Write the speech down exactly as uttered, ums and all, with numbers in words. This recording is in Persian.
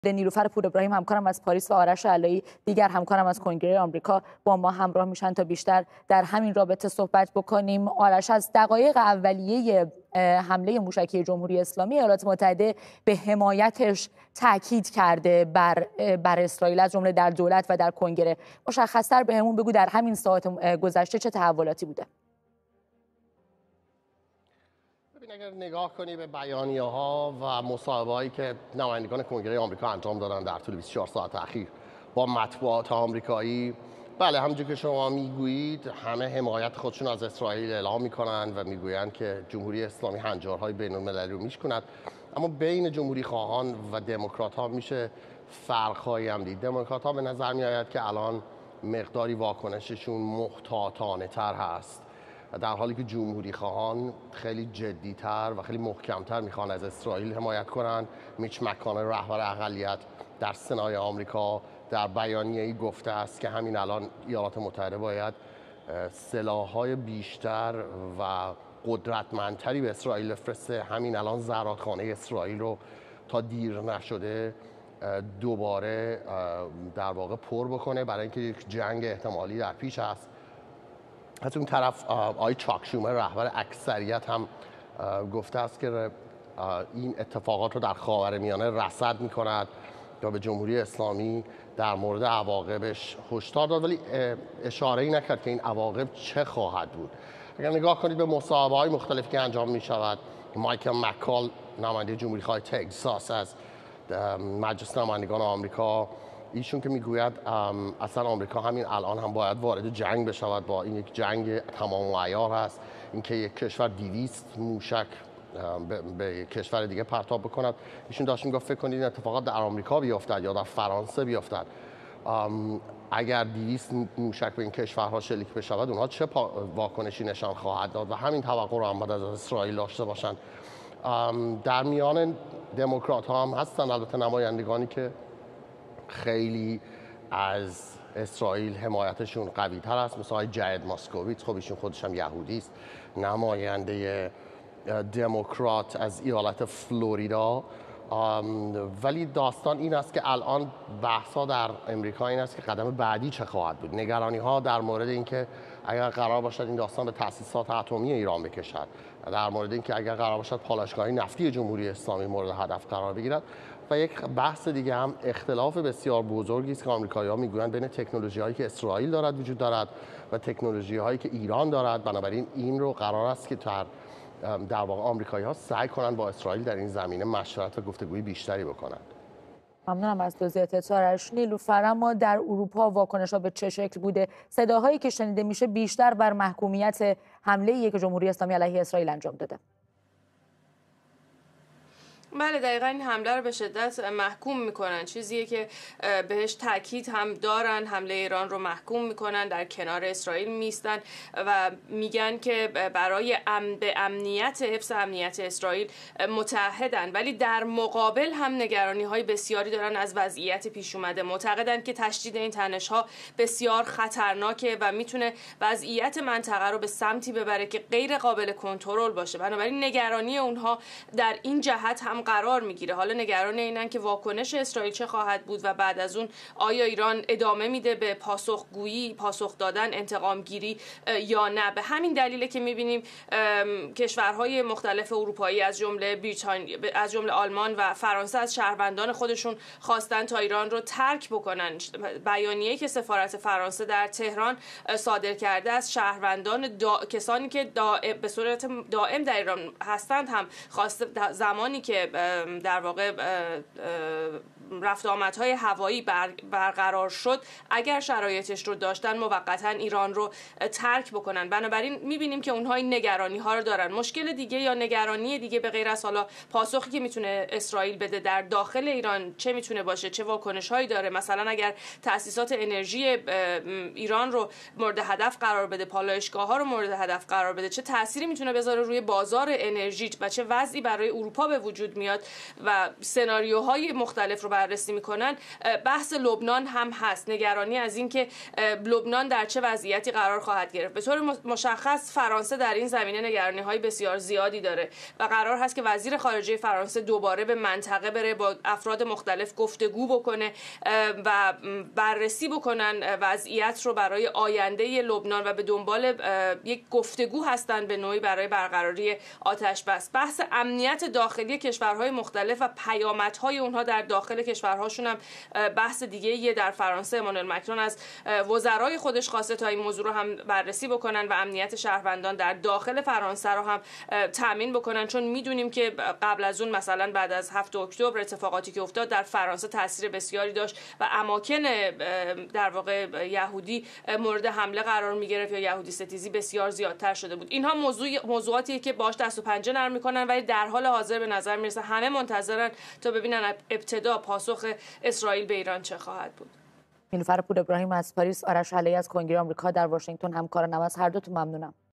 نیلوفر پور ابراهیم همکارم از پاریس و آرش علایی دیگر همکارم از کنگره آمریکا با ما همراه میشن تا بیشتر در همین رابطه صحبت بکنیم. آرش، از دقایق اولیه حمله موشکی جمهوری اسلامی ایالات متحده به حمایتش تاکید کرده بر بر اسرائیل، از جمله در دولت و در کنگره. مشخص‌تر بهمون بگو در همین ساعات گذشته چه تحولاتی بوده؟ اگر نگاه کنی به بیانیه ها و مصاحبه هایی که نمایندگان کنگره آمریکا انجام دادن در طول بیست و چهار ساعت اخیر با مطبوعات آمریکایی، بله همونجور که شما میگویید همه حمایت خودشون از اسرائیل اعلام میکنن و میگویند که جمهوری اسلامی هنجارهای بین المللی رو میشکند. اما بین جمهوری خواهان و دموکرات ها میشه فرق‌هایی هم دید. دموکرات ها به نظر میآید که الان مقداری واکنششون محتاطانه تر هست، در حالی که جمهوری خواهان خیلی جدی‌تر و خیلی محکم‌تر میخوان از اسرائیل حمایت کنند. میچ مک‌کانل رهبر اقلیت در سنای آمریکا در بیانیه‌ای گفته است که همین الان ایالات متحده باید سلاح‌های بیشتر و قدرتمندتری به اسرائیل بفرسته. همین الان زرادخانه اسرائیل رو تا دیر نشده دوباره در واقع پر بکنه، برای اینکه یک جنگ احتمالی در پیش است. از اون طرف آقای چاک شومر رهبر اکثریت هم گفته است که این اتفاقات رو در خاورمیانه رصد می‌کند و به جمهوری اسلامی در مورد عواقبش هشدار داد، ولی اشاره‌ای نکرد که این عواقب چه خواهد بود. اگر نگاه کنید به مصاحبه‌های مختلفی که انجام می‌شود، مایکل مک‌کال نماینده جمهوری خواه تگزاس از مجلس نمایندگان آمریکا، ایشون که میگوید اصلا آمریکا همین الان هم باید وارد جنگ بشود، با این یک جنگ تمام العیار هست، اینکه یک کشور دویست موشک به یک کشور دیگه پرتاب بکند. ایشون داشت میگفت فکر کنید این اتفاقات در آمریکا بیفتد یا در فرانسه بیفتد، اگر دویست موشک به این کشورها شلیک بشود اونها چه واکنشی نشان خواهد داد و همین توقع رو هم باید از اسرائیل داشته باشند. در میان دموکرات ها هم هستن البته نمایندگانی که خیلی از اسرائیل حمایتشون قوی تر است، مثل آقای جید ماسکوویتز، خب ایشون خودش هم یهودی است، نماینده دموکرات از ایالت فلوریدا. ولی داستان این است که الان بحثا در امریکا این است که قدم بعدی چه خواهد بود. نگرانی ها در مورد اینکه اگر قرار باشد این داستان به تأسیسات اتمی ایران بکشد، در مورد اینکه اگر قرار باشد پالایشگاه‌های نفتی جمهوری اسلامی مورد هدف قرار بگیرد، و یک بحث دیگه هم اختلاف بسیار بزرگی است که آمریکایی‌ها میگویند بین تکنولوژی‌هایی که اسرائیل دارد وجود دارد و تکنولوژی‌هایی که ایران دارد. بنابراین این رو قرار است که در در واقع آمریکایی‌ها سعی کنند با اسرائیل در این زمینه مشورت و گفتگوی بیشتری بکنند. ممنونم از توضیحات آرش. نیلوفر، اما در اروپا واکنش‌ها به چه شکل بوده؟ صداهایی که شنیده میشه بیشتر بر محکومیت حمله‌ای که جمهوری اسلامی علیه اسرائیل انجام داده. بله دقیقا این حمله رو به شدت محکوم میکنن، چیزیه که بهش تاکید هم دارن، حمله ایران رو محکوم میکنن، در کنار اسرائیل میستن و میگن که برای ام به امنیت حفظ امنیت اسرائیل متحدن، ولی در مقابل هم نگرانی های بسیاری دارن از وضعیت پیش اومده. معتقدن که تشدید این تنش ها بسیار خطرناکه و میتونه وضعیت منطقه رو به سمتی ببره که غیر قابل کنترل باشه. بنابراین نگرانی اونها در این جهت هم قرار میگیره. حالا نگران اینن که واکنش اسرائیل چه خواهد بود و بعد از اون آیا ایران ادامه میده به پاسخگویی، پاسخ دادن، انتقام گیری یا نه. به همین دلیله که میبینیم کشورهای مختلف اروپایی از جمله بریتانیا، از جمله آلمان و فرانسه از شهروندان خودشون خواستن تا ایران رو ترک بکنن. بیانیه‌ای که سفارت فرانسه در تهران صادر کرده از شهروندان دا... کسانی که دائم به صورت دائم در ایران هستند هم خواسته زمانی که در واقع رفت آمدهای هوایی برقرار شد اگر شرایطش رو داشتن موقتا ایران رو ترک بکنن. بنابراین میبینیم که اونها این نگرانی ها رو دارن. مشکل دیگه یا نگرانی دیگه به غیر از حالا پاسخی که میتونه اسرائیل بده در داخل ایران چه میتونه باشه، چه واکنش هایی داره، مثلا اگر تأسیسات انرژی ایران رو مورد هدف قرار بده، پالایشگاه ها رو مورد هدف قرار بده، چه تأثیری میتونه بذاره روی بازار انرژی و چه وضعی برای اروپا به وجود میاد و سناریوهای مختلف رو بررسی میکنن، بحث لبنان هم هست. نگرانی از اینکه لبنان در چه وضعیتی قرار خواهد گرفت. به طور مشخص فرانسه در این زمینه نگرانی‌های بسیار زیادی داره و قرار هست که وزیر خارجه فرانسه دوباره به منطقه بره، با افراد مختلف گفتگو بکنه و بررسی بکنن وضعیت رو برای آینده لبنان و به دنبال یک گفتگو هستن به نوعی برای برقراری آتش بس. بحث امنیت داخلی کشورهای مختلف و پیامدهای اونها در داخل کشورهاشون هم بحث دیگه یه. در فرانسه امانوئل مکرون از وزرای خودش خواسته تا این موضوع رو هم بررسی بکنن و امنیت شهروندان در داخل فرانسه رو هم تامین بکنن، چون میدونیم که قبل از اون مثلا بعد از هفتم اکتبر اتفاقاتی که افتاد در فرانسه تاثیر بسیاری داشت و اماکن در واقع یهودی مورد حمله قرار میگرفت یا یهودی ستیزی بسیار زیادتر شده بود. اینها موضوع موضوعاتیه که باهاش دست و پنجه نرم میکنن، ولی در حال حاضر به نظر میرسه همه منتظرن تا ببینن ابتدا پاسخ اسرائیل به ایران چه خواهد بود. نیلوفر پور ابراهیم از پاریس، آرش علیه از کنگره آمریکا در واشنگتن، همکارانم از هر دوتون ممنونم.